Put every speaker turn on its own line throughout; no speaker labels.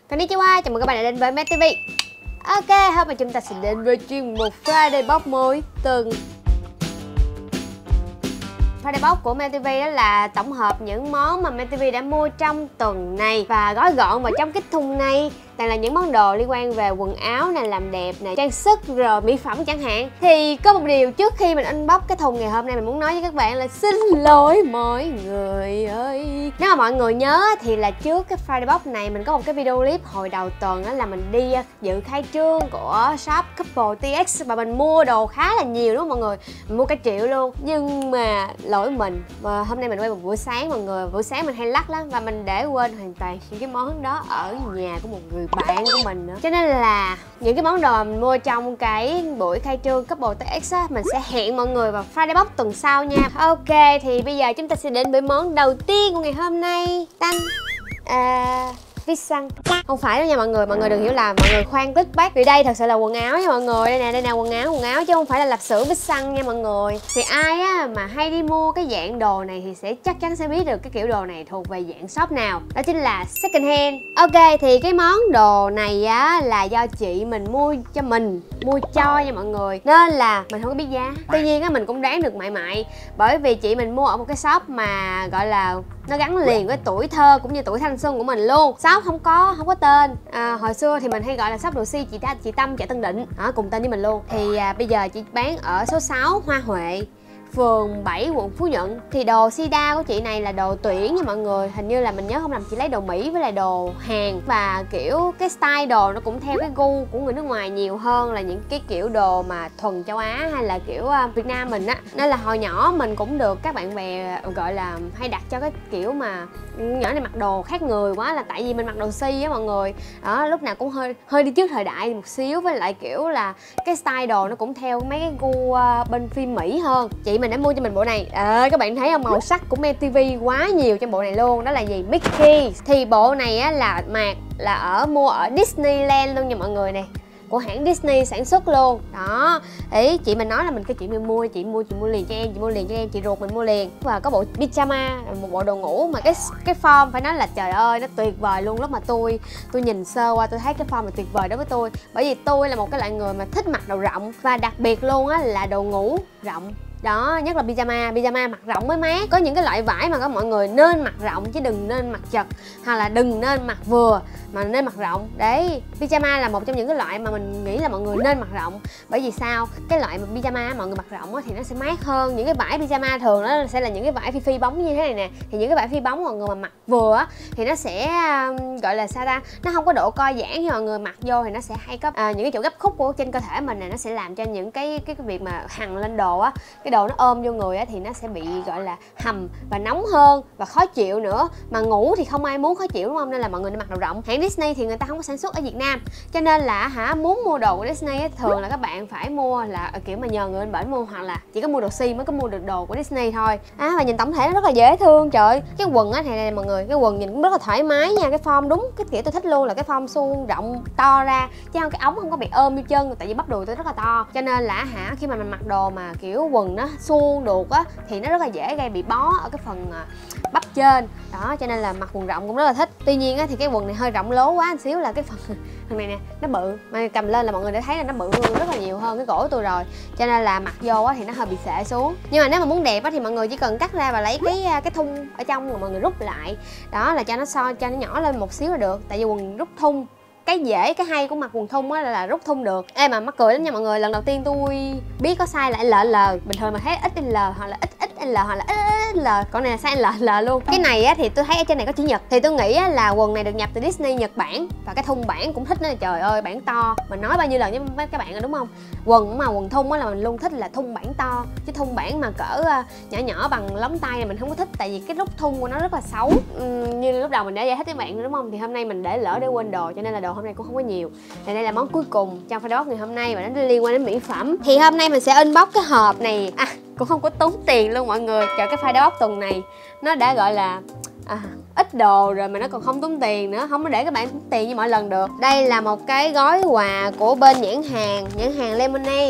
Konnichiwa, chào mừng các bạn đã đến với Mad TV. Ok, hôm nay chúng ta sẽ đến với chuyên mục Friday Box mỗi tuần. Friday Box của Mad TV đó là tổng hợp những món mà Mad TV đã mua trong tuần này và gói gọn vào trong cái thùng này. Toàn là những món đồ liên quan về quần áo này, làm đẹp này, trang sức rồi mỹ phẩm chẳng hạn. Thì có một điều trước khi mình unbox cái thùng ngày hôm nay mình muốn nói với các bạn là xin lỗi mọi người ơi. Nếu mà mọi người nhớ thì là trước cái Friday Box này mình có một cái video clip hồi đầu tuần đó là mình đi dự khai trương của shop Couple TX và mình mua đồ khá là nhiều đúng không mọi người? Mình mua cả triệu luôn. Nhưng mà lỗi mình, và hôm nay mình quay một buổi sáng mọi người, buổi sáng mình hay lắc lắm và mình để quên hoàn toàn những cái món đó ở nhà của một người bạn của mình nữa. Cho nên là những cái món đồ mình mua trong cái buổi khai trương Couple TX á, mình sẽ hẹn mọi người vào Friday Box tuần sau nha. Ok, thì bây giờ chúng ta sẽ đến với món đầu tiên của ngày hôm nay. Tanh vít xăng. Không phải đâu nha mọi người đừng hiểu lầm, mọi người khoan clickbait. Vì đây thật sự là quần áo nha mọi người. Đây nè quần áo chứ không phải là lạp xưởng vít xăng nha mọi người. Thì ai á mà hay đi mua cái dạng đồ này thì sẽ chắc chắn sẽ biết được cái kiểu đồ này thuộc về dạng shop nào. Đó chính là second hand. Ok, thì cái món đồ này á là do chị mình mua cho mình, mua cho nha mọi người, nên là mình không có biết giá. Tuy nhiên á mình cũng đoán được mại bởi vì chị mình mua ở một cái shop mà gọi là nó gắn liền với tuổi thơ cũng như tuổi thanh xuân của mình luôn. Shop không có tên. Hồi xưa thì mình hay gọi là shop đồ si chị Tâm chợ Tân Định, cùng tên với mình luôn. Thì bây giờ chị bán ở số 6 Hoa Huệ, phường 7 quận Phú Nhuận. Thì đồ Sida của chị này là đồ tuyển nha mọi người. Hình như là mình nhớ không lầm chị lấy đồ Mỹ với lại đồ Hàn. Và kiểu cái style đồ nó cũng theo cái gu của người nước ngoài nhiều hơn là những cái kiểu đồ mà thuần châu Á hay là kiểu Việt Nam mình á. Nên là hồi nhỏ mình cũng được các bạn bè gọi là hay đặt cho cái kiểu mà nhỏ này mặc đồ khác người quá, là tại vì mình mặc đồ si á mọi người. Đó, lúc nào cũng hơi đi trước thời đại một xíu, với lại kiểu là cái style đồ nó cũng theo mấy cái gu bên phim Mỹ hơn. Chị mình đã mua cho mình bộ này. Các bạn thấy không, màu sắc của Mad TV quá nhiều trong bộ này luôn. Đó là gì? Mickey. Thì bộ này á là mua ở Disneyland luôn nha mọi người nè, của hãng Disney sản xuất luôn. Đó, ý chị mình nói là chị mua liền cho em, chị ruột mình mua liền. Và có bộ pyjama, một bộ đồ ngủ mà cái form phải nói là trời ơi nó tuyệt vời luôn. Lúc mà tôi nhìn sơ qua tôi thấy cái form là tuyệt vời đối với tôi, bởi vì tôi là một cái loại người mà thích mặc đồ rộng, và đặc biệt luôn á là đồ ngủ rộng. Đó, nhất là pyjama mặc rộng mới mát. Có những cái loại vải mà các mọi người nên mặc rộng chứ đừng nên mặc chật, hoặc là đừng nên mặc vừa mà nên mặc rộng. Đấy, pyjama là một trong những cái loại mà mình nghĩ là mọi người nên mặc rộng. Bởi vì sao? Cái loại mà pyjama mọi người mặc rộng thì nó sẽ mát hơn. Những cái vải pyjama thường nó sẽ là những cái vải phi bóng như thế này nè. Thì những cái vải phi bóng mọi người mà mặc vừa thì nó sẽ gọi là sao ta, nó không có độ co giãn. Khi mọi người mặc vô thì nó sẽ hay có những cái chỗ gấp khúc của trên cơ thể mình này, nó sẽ làm cho những cái việc mà hằn lên đồ á, cái đồ nó ôm vô người á thì nó sẽ bị gọi là hầm và nóng hơn và khó chịu nữa. Mà ngủ thì không ai muốn khó chịu đúng không, nên là mọi người nên mặc đồ rộng. Hãng Disney thì người ta không có sản xuất ở Việt Nam, cho nên là muốn mua đồ của Disney á, thường là các bạn phải mua là kiểu mà nhờ người bên bển mua, hoặc là chỉ có mua đồ si mới có mua được đồ của Disney thôi. Và nhìn tổng thể nó rất là dễ thương. Trời, cái quần á này mọi người, cái quần nhìn cũng rất là thoải mái nha. Cái form đúng cái kiểu tôi thích luôn, là cái form suông rộng to ra chứ không, cái ống không có bị ôm vô chân, tại vì bắp đùi tôi rất là to. Cho nên là khi mà mình mặc đồ mà kiểu quần nó suông đuột á thì nó rất là dễ gây bị bó ở cái phần bắp trên. Đó, cho nên là mặc quần rộng cũng rất là thích. Tuy nhiên á thì cái quần này hơi rộng lố quá một xíu, là cái phần này nè nó bự, mà cầm lên là mọi người đã thấy là nó bự rất là nhiều hơn cái cổ tôi rồi, cho nên là mặc vô á thì nó hơi bị xệ xuống. Nhưng mà nếu mà muốn đẹp á thì mọi người chỉ cần cắt ra và lấy cái thun ở trong rồi mọi người rút lại. Đó, là cho nó nhỏ lên một xíu là được. Tại vì quần rút thun, cái hay của mặc quần thun á là rút thun được. Ê mà mắc cười lắm nha mọi người, lần đầu tiên tôi biết có size là LL. Bình thường mà thấy XL hoặc là XXL hoặc là XL, còn này là size LL luôn. Cái này á thì tôi thấy ở trên này có chữ Nhật, thì tôi nghĩ á là quần này được nhập từ Disney Nhật Bản, và cái thun bản cũng thích nó là trời ơi bản to. Mình nói bao nhiêu lần với các bạn rồi đúng không, quần thun á là mình luôn thích là thun bản to, chứ thun bản mà cỡ nhỏ bằng lóng tay này mình không có thích, tại vì cái rút thun của nó rất là xấu. Như lúc đầu mình đã giải thích với bạn đúng không, thì hôm nay mình để quên đồ, cho nên là đồ hôm nay cũng không có nhiều. Thì đây là món cuối cùng trong Friday Box ngày hôm nay, và nó liên quan đến mỹ phẩm. Thì hôm nay mình sẽ unbox cái hộp này. Cũng không có tốn tiền luôn mọi người. Trời, cái Friday Box tuần này nó đã gọi là ít đồ rồi mà nó còn không tốn tiền nữa, không có để các bạn tốn tiền như mọi lần được. Đây là một cái gói quà của bên nhãn hàng Lemonade.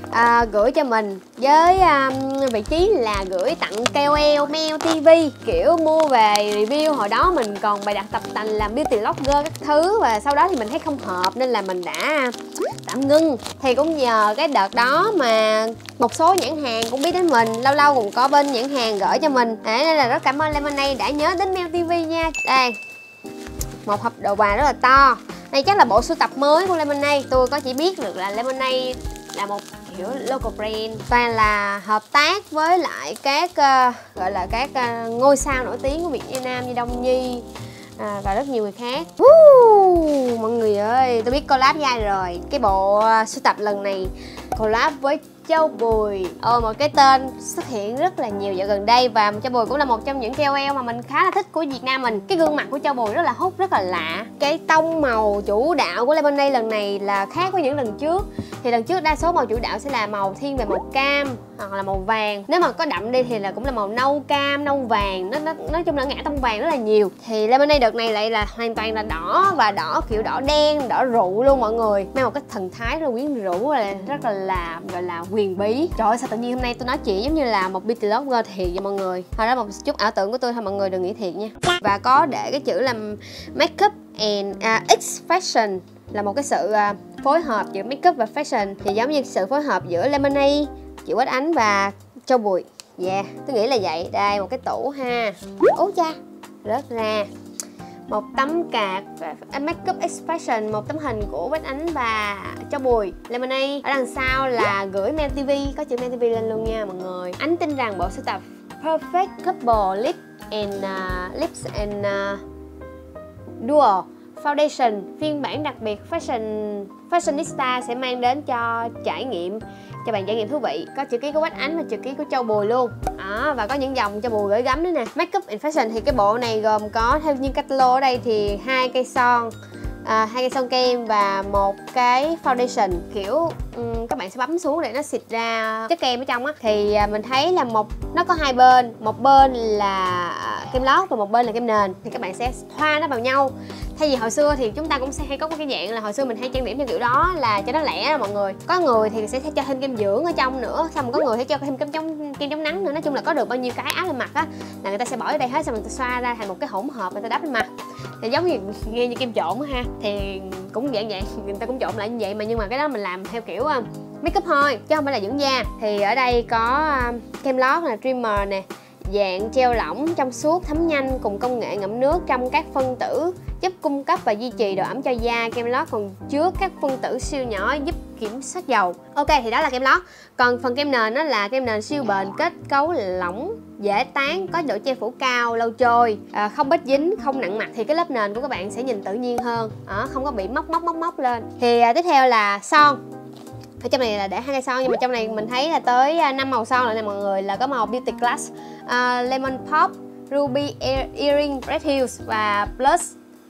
gửi cho mình với vị trí là gửi tặng KOL Mel TV, kiểu mua về review. Hồi đó mình còn bày đặt tập tành làm beauty blogger các thứ, và sau đó thì mình thấy không hợp nên là mình đã tạm ngưng. Thì cũng nhờ cái đợt đó mà một số nhãn hàng cũng biết đến mình, lâu lâu cũng có bên nhãn hàng gửi cho mình. Nên là rất cảm ơn Lemonade đã nhớ đến Mel TV nha. Đây, một hộp đồ quà rất là to. Đây chắc là bộ sưu tập mới của Lemonade. Tôi có chỉ biết được là Lemonade là một kiểu local brand, toàn là hợp tác với lại các gọi là các ngôi sao nổi tiếng của Việt Nam như Đông Nhi và rất nhiều người khác. Mọi người ơi, tôi biết collab với ai rồi. Cái bộ sưu tập lần này collab với Châu Bùi, một cái tên xuất hiện rất là nhiều dạo gần đây, và Châu Bùi cũng là một trong những KOL mà mình khá là thích của Việt Nam mình. Cái gương mặt của Châu Bùi rất là hút, rất là lạ. Cái tông màu chủ đạo của Lemonade lần này là khác với những lần trước. Thì lần trước đa số màu chủ đạo sẽ là màu thiên về màu cam hoặc là màu vàng. Nếu mà có đậm đi thì là cũng là màu nâu cam, nâu vàng. Nói chung là ngã tông vàng rất là nhiều. Thì Lemonade đợt này lại là hoàn toàn là đỏ, và đỏ kiểu đỏ đen, đỏ rượu luôn mọi người. Mang một cái thần thái rất là quyến rũ, rất là gọi là huyền bí. Trời ơi, sao tự nhiên hôm nay tôi nói chuyện giống như là một beauty blogger thiệt vậy mọi người. Thôi đó một chút ảo tưởng của tôi thôi, mọi người đừng nghĩ thiệt nha. Và có để cái chữ là Makeup and X Fashion, là một cái sự phối hợp giữa makeup và fashion. Thì giống như sự phối hợp giữa Lemonade, chị Quách Ánh và Châu Bùi. Tôi nghĩ là vậy. Đây, một cái tủ ha. Ố cha, rớt ra một tấm card Makeup X Fashion, một tấm hình của Quách Ánh và Châu Bùi. Lemonade ở đằng sau là gửi Mel TV, có chữ Mel TV lên luôn nha mọi người. Ánh tin rằng bộ sưu tập Perfect Couple Lips and Dual Foundation phiên bản đặc biệt Fashionista sẽ mang đến cho bạn trải nghiệm thú vị. Có chữ ký của Quách Ánh và chữ ký của Châu Bùi luôn. Và có những dòng Châu Bùi gửi gắm nữa nè. Makeup and Fashion thì cái bộ này gồm có, theo như catalog ở đây thì 2 cây son, 2 cây son kem và một cái foundation. Kiểu các bạn sẽ bấm xuống để nó xịt ra chất kem ở trong á. Thì mình thấy là nó có 2 bên, một bên là kem lót và một bên là kem nền. Thì các bạn sẽ thoa nó vào nhau. Thay vì hồi xưa thì chúng ta cũng sẽ hay có cái dạng là hồi xưa mình hay trang điểm theo kiểu đó là cho nó lẻ đó mọi người. Có người thì sẽ cho thêm kem dưỡng ở trong nữa, xong rồi có người sẽ cho thêm kem chống nắng nữa. Nói chung là có được bao nhiêu cái áp lên mặt á là người ta sẽ bỏ ở đây hết, xong rồi người ta xoa ra thành một cái hỗn hợp người ta đắp lên mặt. Thì giống như nghe như kem trộn ha, thì cũng dạng vậy, người ta cũng trộn lại như vậy mà, nhưng mà cái đó mình làm theo kiểu make up thôi chứ không phải là dưỡng da. Thì ở đây có kem lót là Dreamer nè, dạng gel lỏng trong suốt thấm nhanh cùng công nghệ ngậm nước trong các phân tử giúp cung cấp và duy trì độ ẩm cho da. Kem lót còn chứa các phân tử siêu nhỏ giúp kiểm soát dầu. Ok, thì đó là kem lót. Còn phần kem nền đó là kem nền siêu bền, kết cấu lỏng, dễ tán, có độ che phủ cao, lâu trôi, không bết dính, không nặng mặt. Thì cái lớp nền của các bạn sẽ nhìn tự nhiên hơn, không có bị móc lên. Thì tiếp theo là son. Ở trong này là để 2 cây son, nhưng mà trong này mình thấy là tới 5 màu son lại nè mọi người. Là có màu Beauty Glass, Lemon Pop, Ruby Earring, Red Hills và Plus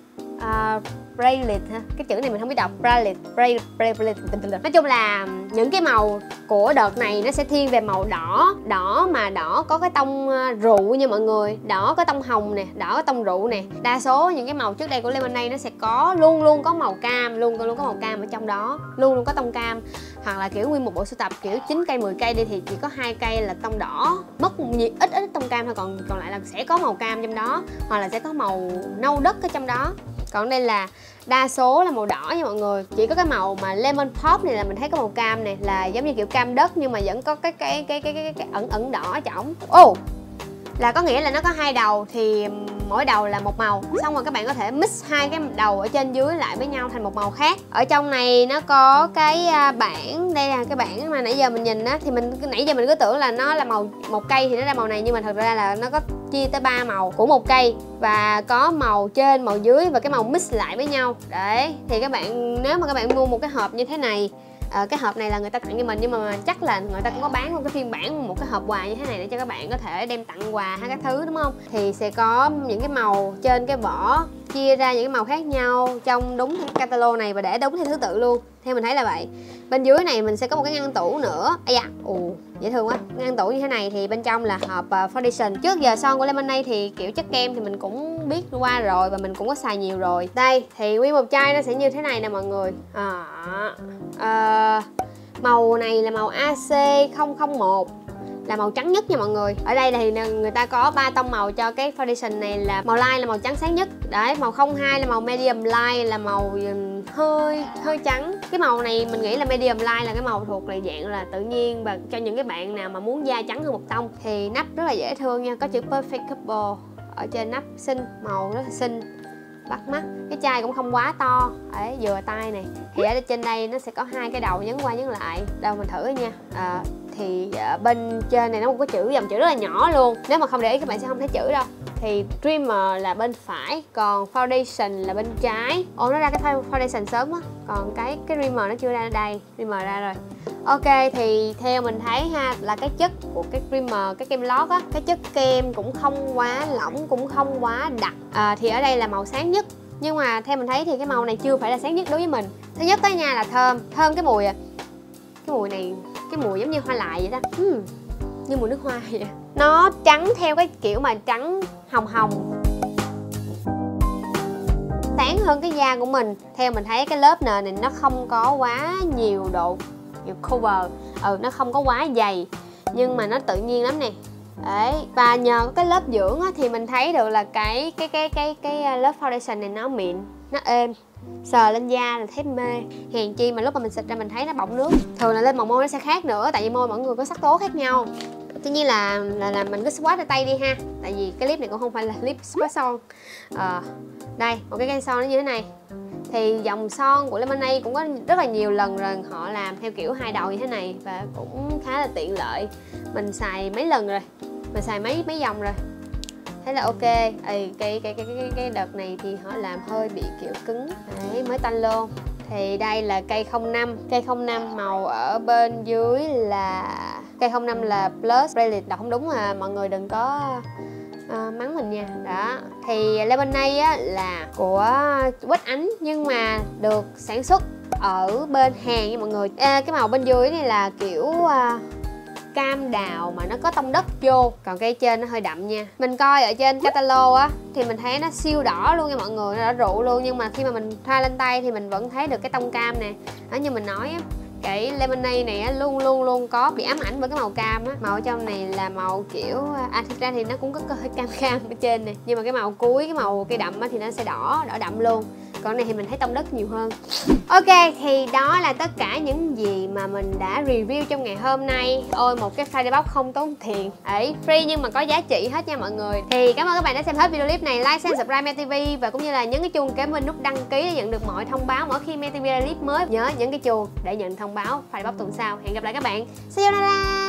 Bracelet ha. Cái chữ này mình không biết đọc. Bracelet. Nói chung là những cái màu của đợt này nó sẽ thiên về màu đỏ mà đỏ có cái tông rượu nha mọi người. Đỏ có tông hồng nè, đỏ có tông rượu nè. Đa số những cái màu trước đây của Lemonade nó sẽ có luôn có màu cam, luôn có màu cam ở trong đó, luôn có tông cam. Hoặc là kiểu nguyên một bộ sưu tập kiểu 9 cây 10 cây đi thì chỉ có 2 cây là tông đỏ, mất ít tông cam thôi, còn lại là sẽ có màu cam trong đó, hoặc là sẽ có màu nâu đất ở trong đó. Còn đây là đa số là màu đỏ nha mọi người. Chỉ có cái màu mà Lemon Pop này là mình thấy có màu cam này, là giống như kiểu cam đất nhưng mà vẫn có cái ẩn đỏ ở trỏng. Là có nghĩa là nó có 2 đầu thì mỗi đầu là một màu, xong rồi các bạn có thể mix 2 cái đầu ở trên dưới lại với nhau thành một màu khác. Ở trong này nó có cái bảng, đây là cái bảng mà nãy giờ mình nhìn á, thì nãy giờ mình cứ tưởng là nó là một cây thì nó ra màu này, nhưng mà thật ra là nó có chia tới 3 màu của một cây, và có màu trên, màu dưới và cái màu mix lại với nhau. Đấy, thì các bạn nếu mà các bạn mua một cái hộp như thế này, cái hộp này là người ta tặng cho mình, nhưng mà chắc là người ta cũng có bán một cái phiên bản, một cái hộp quà như thế này để cho các bạn có thể đem tặng quà hay các thứ, đúng không? Thì sẽ có những cái màu trên cái vỏ chia ra những cái màu khác nhau trong đúng cái catalog này và để đúng theo thứ tự luôn, theo mình thấy là vậy. Bên dưới này mình sẽ có một cái ngăn tủ nữa. Dễ thương quá. Ngăn tủ như thế này thì bên trong là hộp foundation. Trước giờ son của Lemonade thì kiểu chất kem thì mình cũng biết qua rồi và mình cũng có xài nhiều rồi. Đây thì nguyên một chai nó sẽ như thế này nè mọi người. Màu này là màu AC001, là màu trắng nhất nha mọi người. Ở đây thì người ta có 3 tông màu cho cái foundation này, là màu light là màu trắng sáng nhất, đấy, màu 02 là màu medium light, là màu hơi trắng. Cái màu này mình nghĩ là medium light là cái màu thuộc là dạng là tự nhiên, và cho những cái bạn nào mà muốn da trắng hơn một tông. Thì nắp rất là dễ thương nha, có chữ Perfect Couple ở trên nắp, xinh, màu rất là xinh, bắt mắt. Cái chai cũng không quá to, đấy, vừa tay này. Thì ở trên đây nó sẽ có 2 cái đầu nhấn qua nhấn lại. Đâu mình thử nha. Thì bên trên này nó có chữ, dòng chữ rất là nhỏ luôn, nếu mà không để ý các bạn sẽ không thấy chữ đâu. Thì Dreamer là bên phải, còn Foundation là bên trái. Ồ, nó ra cái Foundation sớm á, còn cái Dreamer nó chưa ra. Đây, Dreamer ra rồi. Ok, thì theo mình thấy ha, là cái chất của cái Dreamer, cái kem lót á, cái chất kem cũng không quá lỏng, cũng không quá đặc. Thì ở đây là màu sáng nhất, nhưng mà theo mình thấy thì cái màu này chưa phải là sáng nhất đối với mình. Thứ nhất tới nha là thơm cái mùi cái mùi này, cái mùi giống như hoa lại vậy đó, như mùi nước hoa vậy. Nó trắng theo cái kiểu mà trắng hồng hồng, sáng hơn cái da của mình. Theo mình thấy cái lớp nền này nó không có quá nhiều cover, nó không có quá dày, nhưng mà nó tự nhiên lắm nè. Đấy, và nhờ cái lớp dưỡng á, thì mình thấy được là cái lớp foundation này nó mịn, nó êm, sờ lên da là thấy mê. Hèn chi mà lúc mà mình xịt ra mình thấy nó bọng nước. Thường là lên màu môi nó sẽ khác nữa, tại vì môi mỗi người có sắc tố khác nhau. Tuy nhiên là mình cứ swatch ra tay đi ha, tại vì cái clip này cũng không phải là clip swatch son. Đây, một cái cây son nó như thế này. Thì dòng son của Lemonade cũng có rất là nhiều lần rồi họ làm theo kiểu 2 đầu như thế này, và cũng khá là tiện lợi. Mình xài mấy lần rồi, mình xài mấy dòng rồi, thế là ok. Cái đợt này thì họ làm hơi bị kiểu cứng. Đấy, mới tanh luôn. Thì đây là cây 05. Cây 05 màu ở bên dưới là cây 05 là Plus Relic, đọc không đúng mà mọi người đừng có mắng mình nha. Đó, thì Lemonade á, là của Quýt Ánh, nhưng mà được sản xuất ở bên Hàn nha mọi người. Cái màu bên dưới này là kiểu cam đào mà nó có tông đất vô, còn cây trên nó hơi đậm nha. Mình coi ở trên catalog á thì mình thấy nó siêu đỏ luôn nha mọi người, nó đỏ rượu luôn, nhưng mà khi mà mình thoa lên tay thì mình vẫn thấy được cái tông cam nè. Đó, như mình nói á, cái Lemonade này á, luôn có bị ám ảnh bởi cái màu cam á. Màu ở trong này là màu kiểu thực ra thì nó cũng có hơi cam ở trên này, nhưng mà cái màu cuối, cái màu cây đậm á, thì nó sẽ đỏ đậm luôn. Còn này thì mình thấy tông đất nhiều hơn. Ok, thì đó là tất cả những gì mà mình đã review trong ngày hôm nay. Ôi, một cái Friday Box không tốn tiền, ấy free nhưng mà có giá trị hết nha mọi người. Thì cảm ơn các bạn đã xem hết video clip này. Like, share, subscribe MeTV, và cũng như là nhấn cái chuông kế bên nút đăng ký để nhận được mọi thông báo mỗi khi MeTV ra clip mới. Nhớ nhấn cái chuông để nhận thông báo Friday Box tuần sau. Hẹn gặp lại các bạn. Sayonara.